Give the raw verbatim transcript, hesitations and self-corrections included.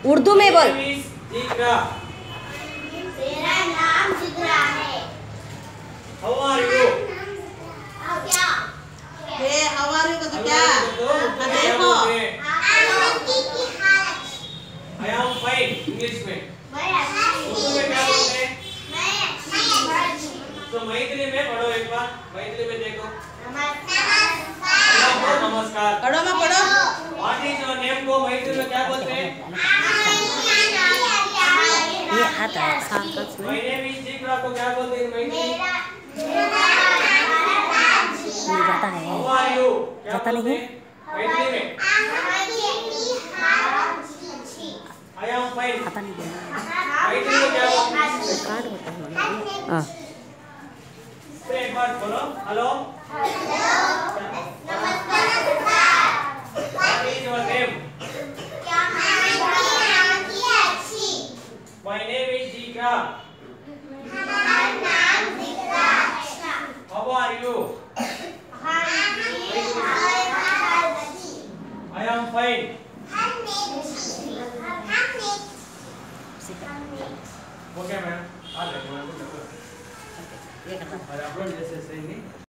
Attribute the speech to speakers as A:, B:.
A: उर्दू में बोल।
B: जिग्रा।
C: मेरा नाम जिग्रा है।
B: How are you?
C: क्या?
D: हे हाउ आर यू तो क्या?
B: देखो
D: देखो
C: आंटी की हालत।
B: I am fine इंग्लिश में।
C: मैं अच्छी
B: उर्दू में क्या बोलते हैं?
C: मैं अच्छी
B: तो मैथिली में पढ़ो एक बार। मैथिली में देखो।
C: नमस्कार।
B: हेलो नमस्कार।
D: पढ़ो मैं पढ़ो।
B: What is your name को मैथिली में क्या बोलते हैं?
A: ये हाथ है साफ साफ
B: My name is जिग्रा को क्या बोलते हैं मैथिली?
A: नहीं जाता है।
B: How are you? क्या
A: जाता
B: बोलते
A: नहीं
B: हैं? मैथिली में। I am fine।
A: पता नहीं बोलना।
B: मैथिली में क्या बोलते हैं?
A: कार्ड होता है। हाँ।
B: फिर एक बार बोलो। Hello. What is your name? My name is Jigra. How are you? I am fine। Okay ma'am. आ जाइए।
A: ये करना।
B: और आप लोग जैसे सही नहीं।